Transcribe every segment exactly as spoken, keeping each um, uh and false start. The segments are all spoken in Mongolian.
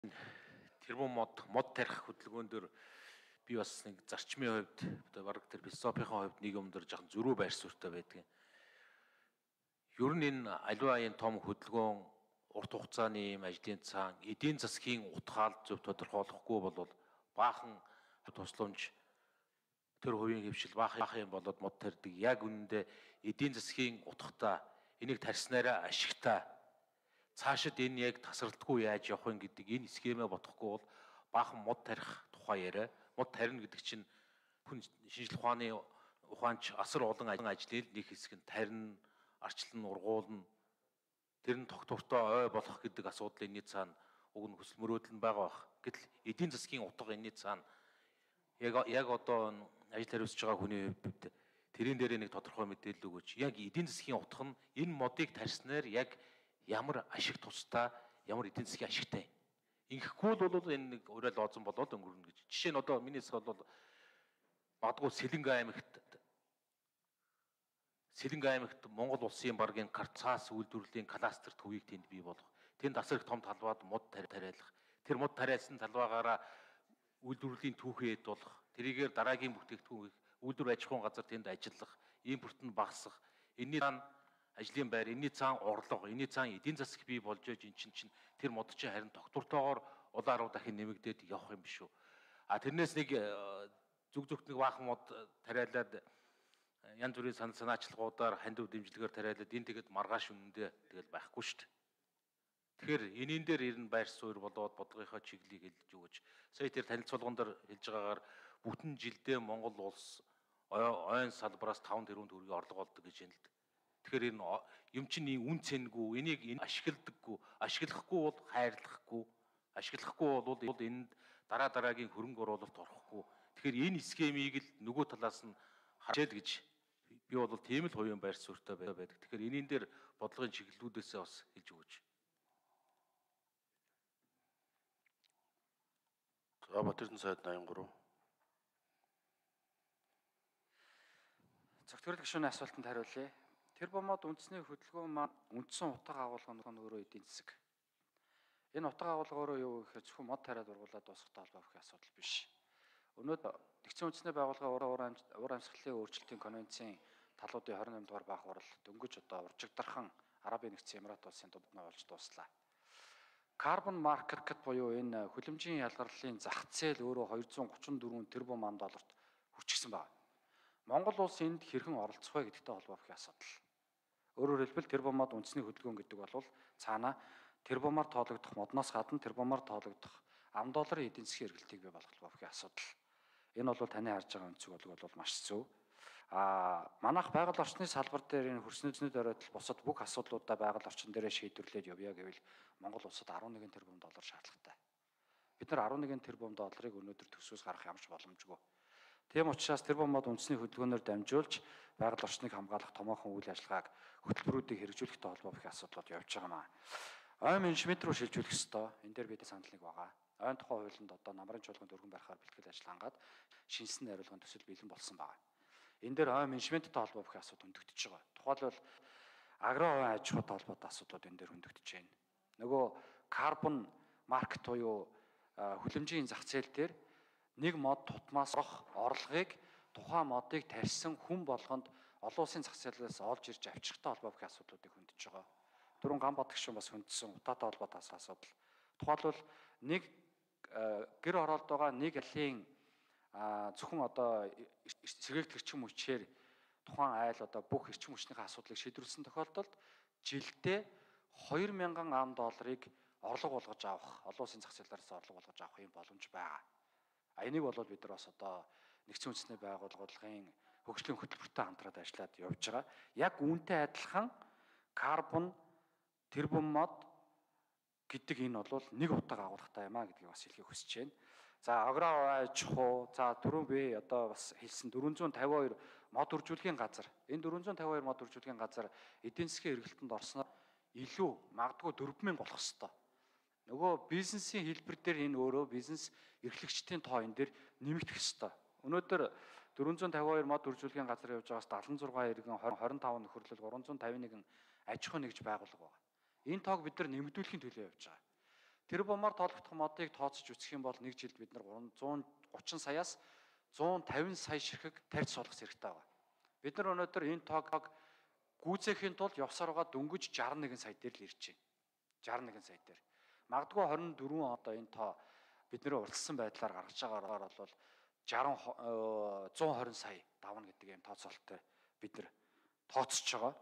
тэрбум мод мод тарих хөдөлгөөн дээр би бас нэг зарчмын хувьд одоо баг тэр философийн хувьд нэг юм дээр жоохон зөрүү байр суурьтай байдаг. Ер нь энэ аливаа энэ том хөдөлгөөн урт хугацааны юм ажлын цаан эдийн засгийн утгаал зөв тодорхойлохгүй бол баахан тусламж тэр хувийн хөвшил баахан юм болоод мод тарьдаг. Яг үнэндээ эдийн засгийн утгатай энийг тарьснараа ашигтай цаашид энэ яг тасралтгүй яаж явах вэ гэдэг энэ схемээ бодохгүй бол баахан мод тарих тухай яриа. Мод тарина гэдэг чинь хүн шинжлэх ухааны ухаанч асар олон ажлын нэг хэсэг нь тарина, арчлан, ургуулна. Тэр нь тогтвортой ой болох гэдэг асуудал энэний цаана уг нь хүсэл мөрөөдөл нь байгаа бах. Гэтэл эдийн засгийн утга энэний цаана яг яг одоо ажил хариуцж байгаа хүний хувьд тэрэн дээр нэг тодорхой мэдээлэл өгөөч. Яг эдийн засгийн утга нь энэ модыг тарьснаар яг ямар ашиг тусдаа, ямар эдийн засгийн ашигтай. Ингэхгүй бол энэ нэг урал лооцсон болоод өнгөрнө гэж. Жишээ нь одоо миний хэсэг бол магадгүй Сэлэнг аймагт Сэлэнг аймагт Монгол улсын баргийн карцаас үйлдвэрлэлийн кластер төвийг тэнд бий болгох. Тэнд асар их том талбайд мод тариалах. Тэр мод тариалсан талбайгаараа үйлдвэрлэлийн түүхээ эдуулах. Тэрийгээр дараагийн бүтээгдэхүүн үйлдвэр аж ахуйн газар тэнд ажиллах, импорт нь багасах. Энэний цаана ажлын байр, энэний цаана орлого, энэний цаана эдийн засаг бий болж иж эн чинь чинь тэр мод чинь харин тогтвортойгоор улаан руу дахин нэмэгдээд явах юм биш үү. А тэрнээс нэг зүг зүгт нэг баахан мод тариалаад янз бүрийн сан санаачлагуудаар хандив дэмжлэгээр тариалаад энэ тэгэд маргааш үнэндээ тэгэл байхгүй шүү дээ. Тэгэхээр энийн дээр ирнэ байр суурь болоод бодлогынхоо чиглэлийг хэлж өгөөч. Сая тэр танилцуулган дээр хэлж байгаагаар бүтэн жилдээ Монгол улс ойн салбараас таван тэрбум төгрөгийн орлого олдог гэж байна л дээ. Тэгэхээр энэ юм чинь үн цэнгүй, энийг энэ ашигладаггүй, ашиглахгүй бол хайрлахгүй, ашиглахгүй бол энд дараа дараагийн хөрөнгө оруулалт орохгүй. Тэгэхээр энэ схемийг л нөгөө талаас нь харжээл гэж би бол тийм л хувийн байр суурьтай байдаг. Тэгэхээр энийн дээр бодлогын чиглэлүүдээсээ бас хэлж өгөөч. За Батэрдэн сайд восемьдесят три. Зөвхөн гишүүний асуултанд хариулъя. Тэр бомод үндэсний хөдөлгөөн маань үндсэн утга агуулга нь өөрөө эдийн засаг. Энэ утга агуулга өөрөө юу гэхээр зөвхөн мод тариад ургуулад дуусахтай холбоо гэх асуудал биш. Өнөөдөр нэгдсэн үндэсний байгууллагын уур амьсгалын өөрчлөлтийн конвенцийн талуудын двадцать восемь дугаар баах хурал дөнгөж одоо уржигдархан Арабын нэгдсэн Эмират улсын дубнаа болж дуслаа. Carbon market буюу энэ хүлэмжийн ялгарлын зах зээл өөрөө двести тридцать четыре тэрбум ам долларт хүрчихсэн байна. Монгол улс энд хэрхэн оролцох вэ гэдэгтэй холбоо гэх асуудал. Өөрөөр хэлбэл тэрбумод үндэсний хөдөлгөөн гэдэг бол цаана тэрбумаар тоологдох модноос гадна тэрбумаар тоологдох ам долларын эдийн засгийн эргэлтийг бий болгох гэх асуудал. Энэ бол таны харж байгаа өнцөг бол маш зөв. А манайх байгаль орчны салбар дээр энэ хөрснөд оройтол бусад бүх асуудлуудаа байгаль орчин дээрээ шийдвэрлээд явъя гэвэл Монгол улсад eleven тэрбум доллар шаардлагатай. Бид нар eleven тэрбум долларыг өнөөдөр төсвөөс гаргах ямарч боломжгүй. Тийм учраас тэрбумод үндэсний хөдөлгөөнөөр дамжуулж байгаль орчныг хамгаалах томоохон үйл ажиллагааг хөтөлбөрүүдийг хэрэгжүүлэхтэй холбоо гэх асуудлууд явж байгаа маа. Ой менежмент рүү шилжүүлэх ёстой. Энэ дээр бид санал нэг байгаа. Ойн тухай хуулинд одоо намрын чуулганд өргөн барихаар бэлтгэл ажил хангаад шинжсэн хариулгын төсөл бэлэн болсон байгаа. Энэ дээр ой менежменттэй холбоо гэх асуудал хөндөгдөж байгаа. Тухайлбал агро ой аж ахуйтай холбоотой асуудлууд энэ дээр хөндөгдөж байна. Нөгөө карбон маркет буюу хүлэмжийн зах зээл дээр нэг мод тутмаас орох орлогыг тухайн модыг тарьсан хүн болгонд олон улсын зах зээлээс олж ирж авчихтай холбоо гэх асуудлуудыг хөндөж байгаа. Дөрвөн ган бат гишүүн бас хөндсөн утаатай холбоотой асуудал. Тухайлбал нэг гэр оролд байгаа нэг алын зөвхөн одоо сэргээгт эрчим хүчээр тухайн айл одоо бүх эрчим хүчнийхээ асуудлыг шийдвэрлсэн тохиолдолд жилдээ two thousand ам долларыг орлого болгож авах, олон улсын зах зээлээс орлого болгож авах юм боломж байгаа. А энийг бол бид нар бас одоо нэгдсэн үндэсний байгууллагын хөгжлийн хөтөлбөртэй хамтраад ажиллаад явж байгаа. Яг үүнтэй адилхан карбон тэрбум мод гэдэг энэ бол нэг утга агуулгатай юм а гэдгийг бас хэлхийг хүсэж байна. За агро аж ахуй, за түрүүн би одоо бас хэлсэн four fifty two мод үржүүлэхийн газар. Энэ four fifty two мод үржүүлэхийн газар эдийн засгийн эргэлтэнд орсноор илүү магадгүй four thousand болох ёстой. Нөгөө бизнесийн хэлбэр дээр энэ өөрөө бизнес эрхлэгчдийн тоо энэ дээр нэмэгдэх ёстой. Өнөөдөр four fifty two мод үржүүлэхийн газар явж байгаас seventy-six иргэн twenty-five нөхөрлөл three fifty one аж ахуй нэгж байгуулга байна. Энэ тоог бид нар нэмэгдүүлэхийн төлөө явж байгаа. тэр бомоор тоологдох модыг тооцож үзэх юм бол нэг жилд бид нар зуун гучин саяас зуун тавин сая ширхэг тарьж суулгах хэрэгтэй байна. Бид нар өнөөдөр энэ тоог гүйцээхийн тулд явсаруугаа дөнгөж шестдесет и один сая дээр л ирж байна. шестдесет и один сая дээр. Магадгүй двадцать и четыре одоо энэ тоо бидний урьдчилсан байдлаар гаргаж байгаагаар бол шестьдесят one hundred сая давна гэдэг юм тооцоололтой бид нар тооцож байгаа.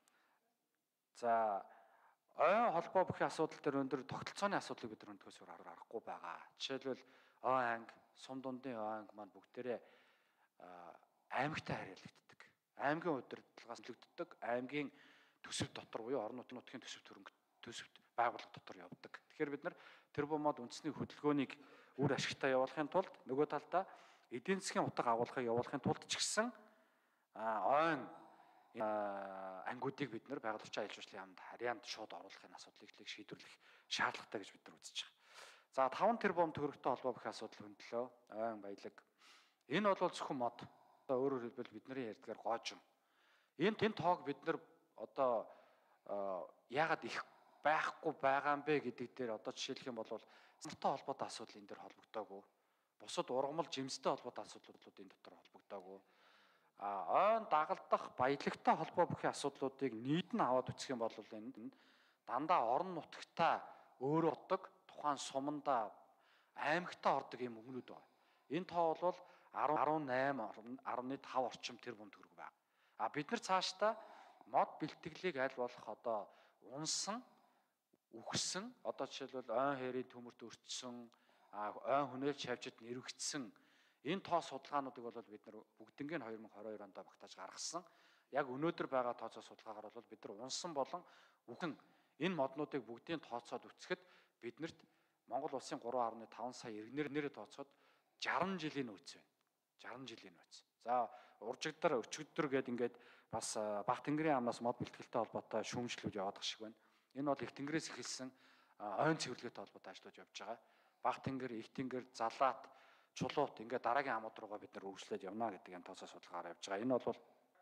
За ойн холбоо бүхий асуудал дээр өндөр тогтолцооны асуудлыг бид нар өндгөөс аргагүй байгаа. Жишээлбэл ойн анги, сум дундын ойн анги маань бүгдээрээ аймагтай харьяалагддаг. Аймгийн удирдлагаас нөлөөлөгддөг, аймгийн төсөв дотор буюу орон нутгийн төсөв төрөнг төсөвт байгууллага дотор явдаг. Тэгэхээр бид нар тэр бомод үндэсний хөдөлгөөнийг үр ашигтай явуулахын тулд нөгөө талдаа эдийн засгийн утга агуулгыг явуулахын тулд ч гэсэн ойн ангиудыг бид нар байгаль орчин аялал жуулчлалын яамд харьяанд шууд оруулахын асуудлыг шийдвэрлэх шаардлагатай гэж бид нар үзэж байгаа. За таван тэрбум төгрөгтэй холбоо бүх асуудал хөндлөө. Ойн баялаг. Энэ бол зөвхөн мод. Одоо өөрөөр хэлбэл бидний ярьдгаар гоожим. Энэ тэн тоог бид нар одоо яагаад их байхгүй байгаа юм бэ гэдэг дээр одоо жишээлх юм бол санартай холбоотой асуудал энэ дээр холбогдоогүй. Бусад ургамал жимстэй холбоотой асуудлууд энэ дотор холбогдоогүй. А ойн дагалдах баялагтай холбоо бүхий асуудлуудыг нийт нь аваад үсэх юм бол энд дандаа орон нутгатаа өөрөө ордог, тухайн сумандаа аймагтаа ордог юм өгнүүд байна. Энэ тоо бол арван найман five орчим тэрбум төгрөг байна. А бид нар цаашдаа мод бэлтгэлийг аль болох одоо унсан, үхсэн, одоо жишээлбэл ойн хээрийн төмөрт өртсөн, ойн хүнээлт шавжид нэрвэгдсэн энэ тоо судалгаануудыг бол бид нар бүгднийг нь twenty twenty-two онд багтааж гаргасан. Яг өнөөдөр байгаа тооцоо судалгаагаар бол бид нар унсан болон үхэн энэ моднуудыг бүгдийг тооцоод үцхэд биднэрт Монгол улсын three point five сая иргэнээр нэрээ тооцоод sixty жилийн нөөц байна. sixty жилийн нөөц. За уржигдар, өчигдөр гээд ингээд бас Бага тэнгэрийн амнаас мод бэлтгэлтэй холбоотой шүүмжлүүд яваадах шиг байна. Энэ бол их тэнгэрээс эхэлсэн ойн цэвэрлэгтэй холбоотой ажлууд явж байгаа. Бага тэнгэр, их тэнгэр, Залаат, Чулуут ингээд дараагийн амууд руугаа бид нар үргэлжлээд явна гэдэг энэ тооцоо судалгаагаар явж байгаа. Энэ бол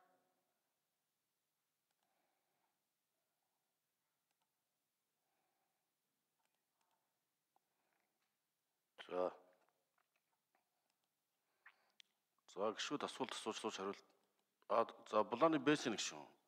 За. За гişүүд асуулт асуучлууч хариулт. А за булааны бэсийн гişүүн.